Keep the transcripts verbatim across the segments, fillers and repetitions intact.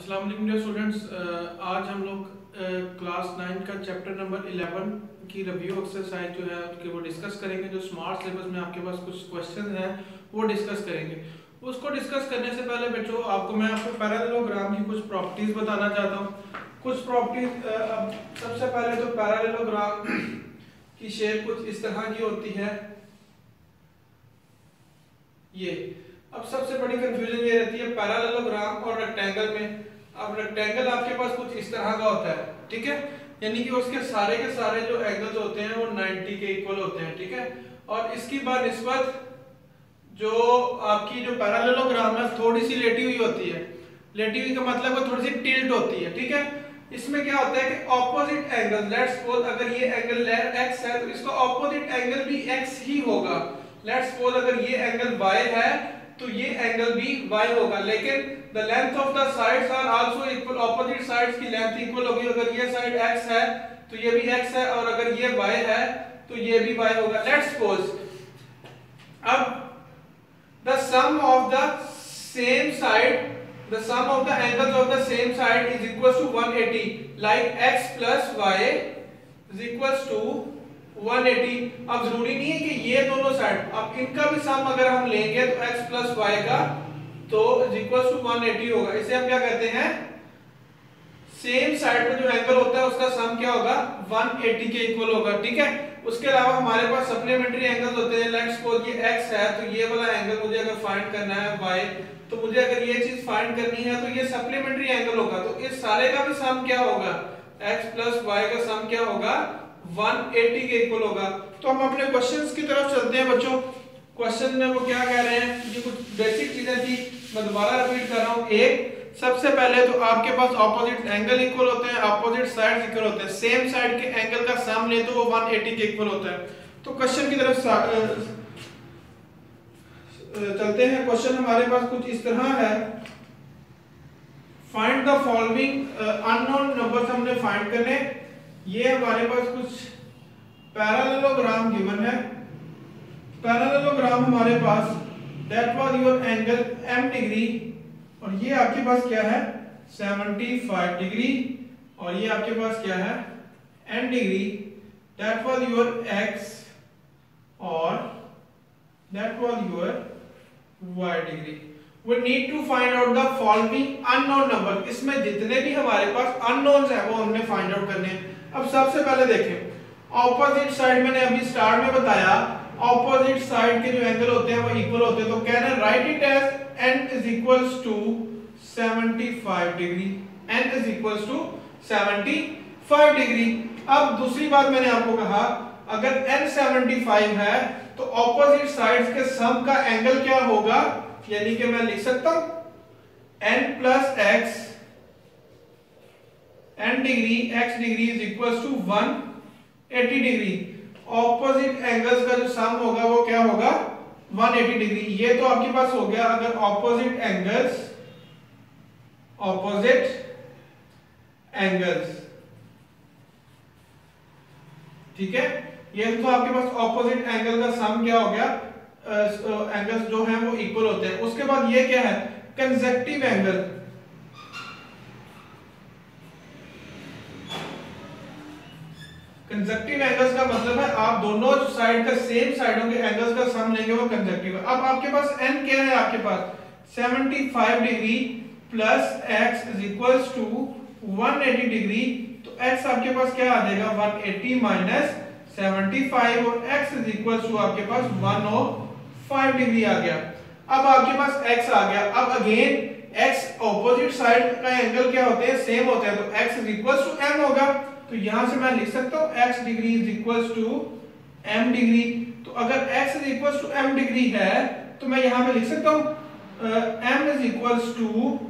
अस्सलाम वालेकुम dear students, आज हम लोग क्लास नाइन का चैप्टर नंबर इलेवन की रिव्यू एक्सरसाइज जो है उसके वो डिस्कस करेंगे। जो स्मार्ट सिलेबस में आपके पास कुछ क्वेश्चन हैं वो डिस्कस करेंगे। उसको डिस्कस करने से पहले बच्चों आपको मैं आपको पैरेललोग्राम की कुछ प्रॉपर्टीज बताना चाहता हूँ। कुछ प्रॉपर्टीज, अब सबसे पहले तो पैरेललोग्राम की शेप कुछ इस तरह की होती है। ये अब सबसे बड़ी कंफ्यूजन ये रहती है पैरेललोग्राम और रेक्टेंगल में। अब रेक्टेंगल आपके पास कुछ इस तरह का होता है, ठीक है, यानी कि उसके सारे के सारे जो एंगल्स होते हैं वो नब्बे के इक्वल होते हैं, ठीक है। और इसकी बानिस्बत जो आपकी जो पैरेललोग्राम है थोड़ी सी लेटी हुई होती है। लेटी हुई का मतलब वो थोड़ी सी टिल्ट होती है, ठीक है। इसमें क्या होता है कि ऑपोजिट एंगल, लेट्स सपोज अगर ये एंगल एक्स है तो इसका ऑपोजिट एंगल भी एक्स ही होगा। लेट्स सपोज अगर ये एंगल वाई है तो ये एंगल भी y होगा, लेकिन the length of the sides are also equal, opposite sides की लेंथ इक्वल होगी। अगर ये साइड x है तो ये भी x है, और अगर ये y है तो ये भी y होगा। लेट्स सपोज अब the sum of the same side, the sum of the angles of the same side is equal to one eighty, like x plus y is equal to one eighty. अब जरूरी नहीं है कि ये दोनों side, अब इनका भी सम अगर हम लेंगे तो x प्लस वाई का तो is equal to one eighty होगा। इसे हम क्या कहते हैं, सेम साइड पे जो एंगल होता है उसका सम क्या होगा, वन एटी के इक्वल होगा, ठीक है। उसके अलावा हमारे पास सप्लीमेंट्री एंगल्स होते हैं। लेट्स सपोज ये x है तो ये वाला एंगल मुझे अगर फाइंड करना है y, तो मुझे अगर ये चीज फाइंड करनी है तो ये सप्लीमेंट्री एंगल होगा। तो इस सारे का भी सम क्या होगा, x प्लस वाई का सम क्या होगा, वन एटी के इक्वल होगा। तो हम अपने क्वेश्चंस की तरफ चलते हैं बच्चों। क्वेश्चन में वो क्या कह रहे हैं, ये कुछ बेसिक चीजें थी, मैं दोबारा रिपीट कर रहा हूँ। एक, सबसे पहले तो आपके पास ऑपोजिट एंगल इक्वल होते हैं, ऑपोजिट साइड्स इक्वल होते हैं। सेम साइड के एंगल का सम ले तो वो वन एटी के इक्वल होता है। तो क्वेश्चन की तरफ चलते हैं। क्वेश्चन हमारे पास कुछ इस तरह है, find the following unknown numbers हमने फाइंड करने। ये हमारे पास कुछ पैरेललोग्राम गिवन है। पैरेललोग्राम हमारे पास that was your angle m degree, और ये आपके पास क्या है पचहत्तर डिग्री, और ये आपके पास क्या है n degree. That was your x और that was your y degree. We need to find out the following unknown number। इसमें जितने भी हमारे पास अननोन्स हैं वो हमने फाइंड आउट करने हैं। अब सबसे पहले देखें, ऑपोजिट साइड मैंने अभी स्टार्ट में बताया, ऑपोजिट साइड के जो एंगल होते हैं वो इक्वल होते हैं। तो कह रहे हैं write it as n is equals to पचहत्तर degree, n is equals to पचहत्तर डिग्री। अब दूसरी बात मैंने आपको कहा, अगर n पचहत्तर है तो ऑपोजिट साइड्स के सम का एंगल क्या होगा, यानी कि मैं लिख सकता हूं n plus x, n degree x degree is equal to one eighty degree. Opposite angles का जो सम होगा वो क्या होगा, वन एटी डिग्री। ये तो आपके पास हो गया अगर ऑपोजिट एंगल्स, ऑपोजिट एंगल्स, ठीक है। ये तो आपके पास ऑपोजिट एंगल का सम क्या हो गया, एंगल्स जो हैं वो इक्वल होते हैं। उसके बाद ये क्या है, कंसेक्टिव एंगल। कंसेक्टिव एंगल्स का मतलब है आप दोनों साइड का, सेम साइडों के एंगल्स का सम लेंगे वो कंसेक्टिव है। अब आपके पास n क्या है, आपके पास पचहत्तर degree plus x is equals to one eighty degree. तो x आपके पास क्या आ जाएगा, वन एटी माइनस पचहत्तर, और x इज इक्वल्स टू आपके पास वन ओ फाइव डिग्री आ गया। अब आपके पास x आ गया। अब अगेन x ऑपोजिट साइड का एंगल क्या होते हैं, सेम होते हैं, तो x is equals to m होगा। तो यहां से मैं लिख सकता हूं x degree is equals to m degree. तो अगर x is equals to m degree है तो मैं यहां पे लिख सकता हूं uh, m is equals to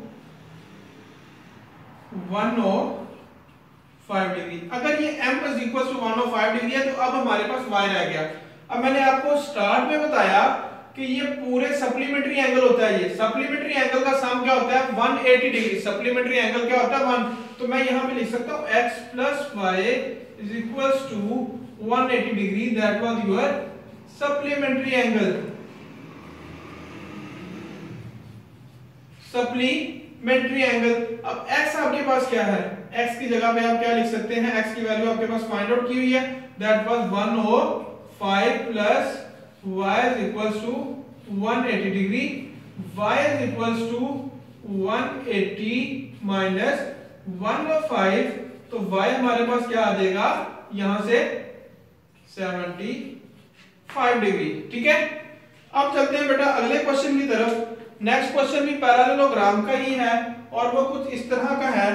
one o five degree. अगर ये m is equals to one o five degree है तो अब हमारे पास y रह गया। अब मैंने आपको स्टार्ट में बताया कि ये पूरे सप्लीमेंट्री एंगल होता है। ये सप्लीमेंट्री एंगल का सम क्या होता है, one eighty degree. Supplementary angle क्या होता है, वन। तो मैं यहां पे लिख सकता हूं x plus y is equals to one eighty degree. That was your supplementary angle. Supply mid triangle. अब x आपके पास क्या है, x की जगह पे आप क्या लिख सकते हैं, x की वैल्यू आपके पास फाइंड आउट की हुई है, that was one o five plus y is equals to one eighty degree, y is equals to one eighty minus one o five, तो y हमारे पास क्या आ जाएगा यहां से सेवेंटी फाइव डिग्री। ठीक है, अब चलते हैं बेटा अगले क्वेश्चन की तरफ। नेक्स्ट क्वेश्चन भी पैरेललोग्राम का ही है और वो कुछ इस तरह का है,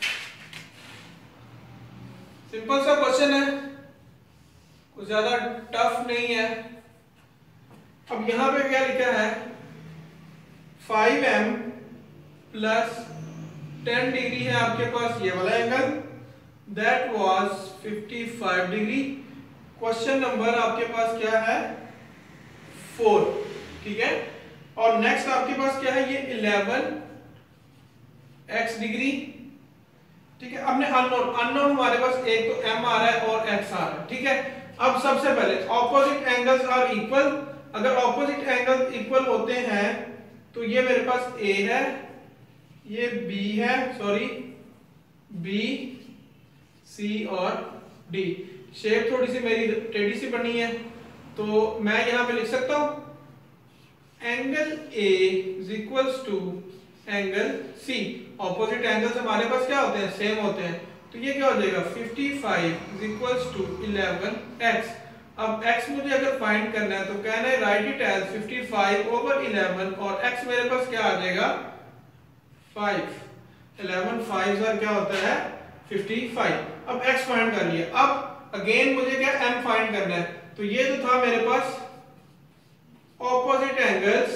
सिंपल सा क्वेश्चन है, कुछ ज्यादा टफ नहीं है। अब यहां पे क्या लिखा है, five m plus ten degree है आपके पास ये वाला angle, that was fifty five degree. Question number आपके पास क्या है, फोर। ठीक है, और नेक्स्ट आपके पास क्या है, ये इलेवन एक्स डिग्री। ठीक है, हमने अननोन अननोन हमारे पास एक तो m आ रहा है और x आ रहा है। ठीक है, अब सबसे पहले ऑपोजिट एंगल्स आर इक्वल, अगर ऑपोजिट एंगल इक्वल होते हैं तो ये मेरे पास a है, ये b है, सॉरी b c और d। शेप थोड़ी सी मेरी टेढ़ी सी बनी है, तो मैं यहां पे लिख सकता हूं angle A is equals to angle C। Opposite angles हमारे पास क्या होते हैं, सेम होते हैं, तो ये क्या हो जाएगा fifty five is equals to eleven x. अब x मुझे अगर फाइंड करना है तो कहना है write it as fifty five over eleven, और x मेरे पास क्या आ जाएगा फाइव, इलेवन फाइव और क्या होता है फिफ्टी फाइव। अब x फाइंड कर लिया, अब अगेन मुझे क्या m फाइंड करना है, तो ये जो था मेरे पास ऑपोजिट एंगल्स,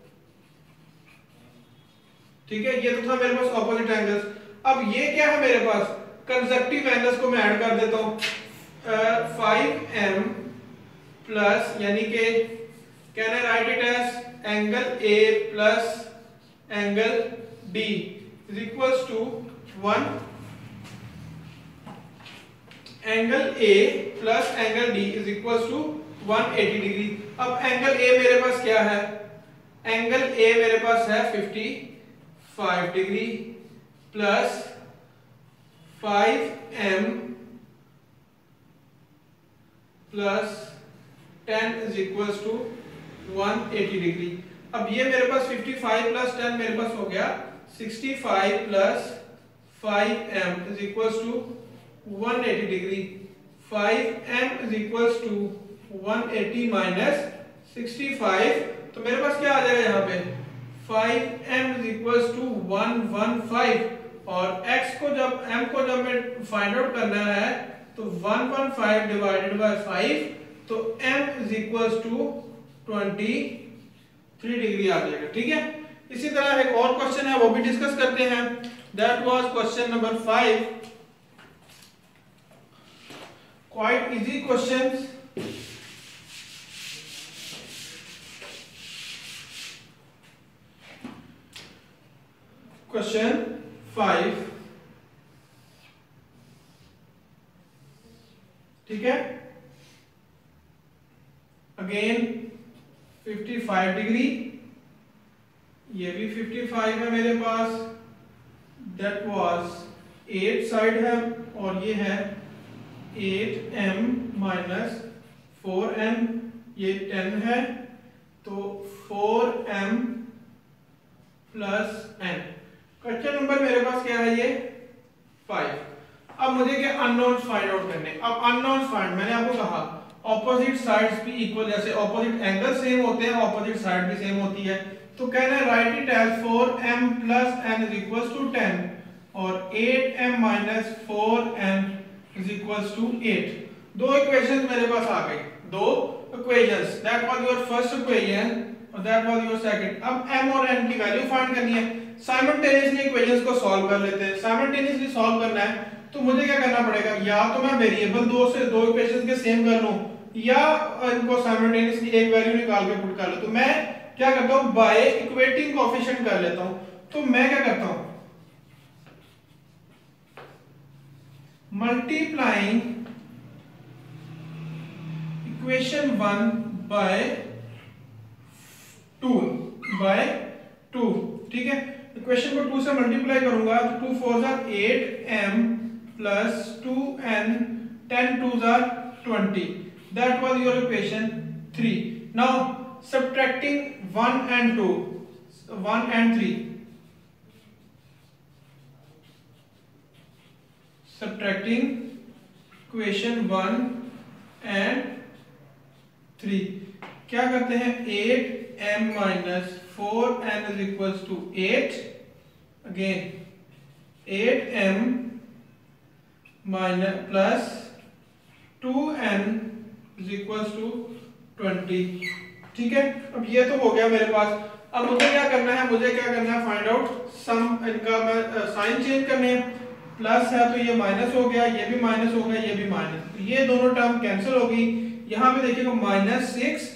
ठीक है, ये तो था मेरे पास ऑपोजिट एंगल्स। अब ये क्या है मेरे पास, कंसेक्टिव एंगल्स को मैं ऐड कर देता हूं, फाइव एम प्लस यानी कि कहना है write it as angle A plus angle D is equals to one, angle A plus angle D is equals to one eighty degree. अब एंगल A मेरे पास क्या है, एंगल A मेरे पास है fifty five degree plus five m plus ten is equals to one eighty degree. अब ये मेरे पास फिफ्टी फाइव प्लस टेन मेरे पास हो गया sixty five plus five m is equals to one eighty degree, five m is equals to one eighty minus sixty five, तो मेरे पास क्या आ जाएगा यहाँ पे five m is equals to one one five, और x को जब m को जब मैं फाइंड आउट करना है तो one one five divided by five, तो m is equals to twenty three degree आ जाएगा। ठीक है, इसी तरह एक और क्वेश्चन है वो भी डिस्कस करते हैं, that was question number five, quite easy questions. Question five, ठीक है, अगेन फिफ्टी फाइव डिग्री, ये भी फिफ्टी फाइव है मेरे पास, दैट वाज एट साइड है, और ये है eight m minus four m, ये टेन है, तो four m plus n. Question number मेरे पास क्या है, ये फाइव। अब मुझे क्या अननोन्स फाइंड आउट करने। अब अननोन्स फाइंड, मैंने आपको कहा ऑपोजिट साइड्स भी इक्वल, जैसे ऑपोजिट एंगल सेम होते हैं ऑपोजिट साइड भी सेम होती है, तो कहना है write it as four m plus n is equals to ten, और eight m minus four n is equals to eight. दो इक्वेशंस मेरे पास आ गई, दो equations, that was your first equation और दैट वाज योर सेकंड। अब m और n की वैल्यू फाइंड करनी है, साइमल्टेनियसली इक्वेशंस को सॉल्व कर लेते हैं। साइमल्टेनियसली सॉल्व करना है तो मुझे क्या करना पड़ेगा, या तो मैं वेरिएबल दो से दो इक्वेशंस के सेम कर लूं, या इनको साइमल्टेनियसली एक वैल्यू निकाल के पुट कर लूं। तो मैं क्या करता हूं, बाय इक्वेटिंग कोएफिशिएंट कर लेता हूं। तो मैं क्या करता हूं, multiplying equation one by two by two, ठीक है। इक्वेशन को टू से मल्टीप्लाई करूंगा तो टू फोर जार eight m plus two n ten two जार twenty, that was your equation three. Now subtracting one and two, one and three, subtracting equation one and three, क्या करते हैं, eight m minus four n is equals to eight, again eight m minus plus two n is equals to twenty. ठीक है, अब ये तो हो गया मेरे पास। अब मुझे क्या करना है, मुझे क्या करना है, फाइंड आउट सम, इनका मैं साइन चेंज करने हैं। प्लस है तो ये माइनस हो गया, ये भी माइनस हो गया, ये भी माइनस, तो ये दोनों टर्म कैंसिल हो गई। यहां पे देखिएगा minus six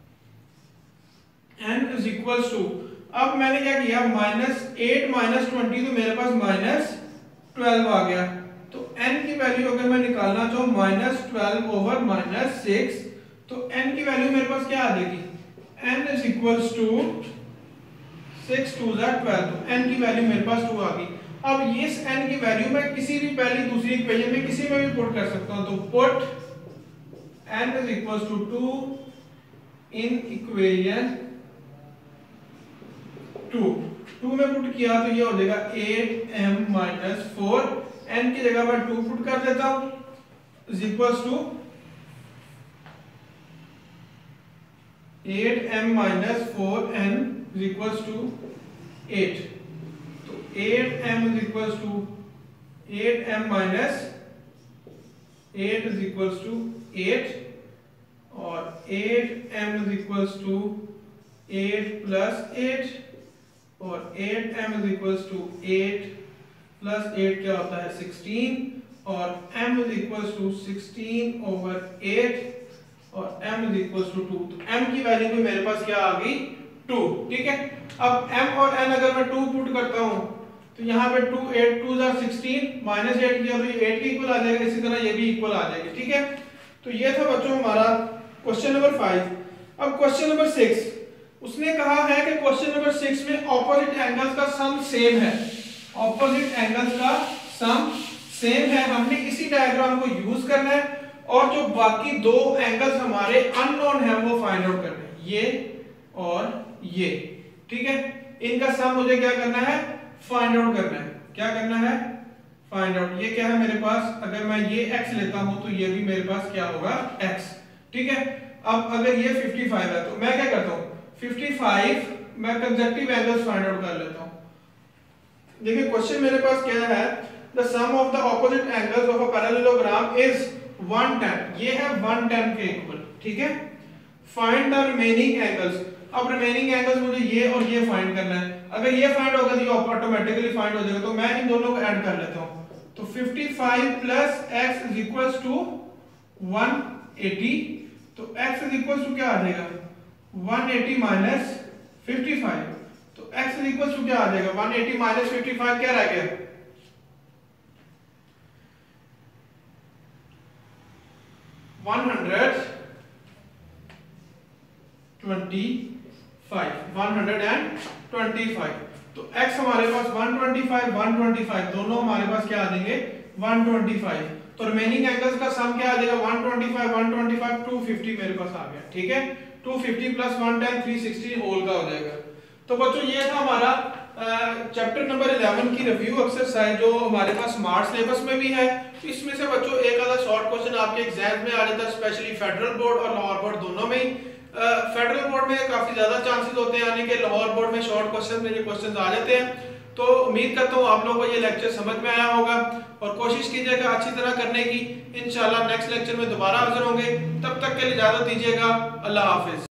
n is equals to, अब मैंने क्या किया, माइनस एट माइनस ट्वेंटी, तो मेरे पास माइनस ट्वेल्व आ गया। तो n की वैल्यू अगर मैं निकालना चाहूँ minus twelve over minus six, तो n की वैल्यू मेरे पास क्या आ जाएगी, n is equals to six two ज़ा ट्वेल्व, तो n की वैल्यू मेरे पास टू आ गई। अब इस n की वैल्यू मैं किसी भी पहली दूसरी इक्वेशन में किसी में भी पुट कर सकता हूं, तो put n is equals to two in equation two, two में पुट किया तो ये हो जाएगा eight m minus four, n की जगह मैं टू पुट कर देता हूं, is equals to eight m minus four n is equals to eight, तो eight m is equals to eight m minus eight is equals to eight, और eight m is equals to eight plus eight, और eight m is equals to eight plus eight क्या होता है sixteen, और m is equals to sixteen over eight, और m is equals to two, तो m की value भी मेरे पास क्या आ गई, टू। ठीक है, अब m और n अगर मैं टू पुट करता हूं तो यहाँ पे टू, एट टू जार सिक्सटीन, माइनस एट किया तो ये एट के इक्वल आ जाएगा, इसी तरह ये भी इक्वल आ जाएगा। ठीक है, तो ये था बच्चों हमारा क्वेश्चन नंबर फाइव। अब क्वेश्चन नंबर सिक्स, उसने कहा है कि क्वेश्चन नंबर सिक्स में ऑपोजिट एंगल्स का सम सेम है, ऑपोजिट एंगल्स का सम सेम है, हमने इसी डायग्राम को यूज करना है, और जो बाकी दो एंगल्स हमारे अननोन है वो फाइंड आउट करना है, ये और ये। ठीक है, इनका सम मुझे क्या करना है, फाइंड आउट करना है। क्या करना है, फाइंड आउट। ये क्या है मेरे पास, अगर मैं ये x लेता हूं तो ये भी मेरे पास क्या होगा, x। ठीक है, अब अगर ये फिफ्टी फाइव है तो मैं क्या करता हूं, फिफ्टी फाइव मैं कंसेक्टिव एंगल्स फाइंड आउट कर लेता हूं। देखिए क्वेश्चन मेरे पास क्या है, the sum of the opposite angles of a parallelogram is one ten, ये है वन टेन के इक्वल। ठीक है, फाइंड द रिमेनिंग एंगल्स। अब रिमेनिंग एंगल्स मुझे ये और ये फाइंड करना है, अगर ये फाइंड होगा तो ये ऑटोमेटिकली फाइंड हो जाएगा, तो मैं इन दोनों को ऐड कर लेता हूं। तो fifty five plus x is equals to one eighty, तो x इज इक्वल्स टू क्या आ जाएगा, one eighty minus fifty five, तो x इज इक्वल्स टू क्या आ जाएगा, one eighty minus fifty five क्या रह गया, one hundred twenty five, one hundred twenty five. तो x हमारे पास one twenty five, one twenty five दोनों हमारे पास क्या आ जाएंगे, वन ट्वेंटी फाइव। तो रिमेनिंग एंगल्स का सम क्या आ जाएगा, one twenty five, one twenty five, two fifty मेरे पास आ गया। ठीक है, two fifty plus one ten, three sixty whole का हो जाएगा। तो बच्चों ये था हमारा चैप्टर नंबर इलेवन की रिव्यू एक्सरसाइज, जो हमारे पास स्मार्ट सिलेबस में भी है। तो इसमें से बच्चों एक आधा शॉर्ट क्वेश्चन आपके एग्जाम में आ जाता है, स्पेशली फेडरल बोर्ड और लाहौर बोर्ड दोनों में ही। फेडरल बोर्ड में काफी ज्यादा चांसेस होते हैं आने के, लाहौर बोर्ड में शॉर्ट क्वेश्चन में ये क्वेश्चन आ जाते हैं। तो उम्मीद करता हूँ आप लोगों को ये लेक्चर समझ में आया होगा, और कोशिश कीजिएगा अच्छी तरह करने की। इंशाल्लाह नेक्स्ट लेक्चर में दोबारा हाजिर होंगे, तब तक के लिए इजाजत दीजिएगा। अल्लाह हाफिज।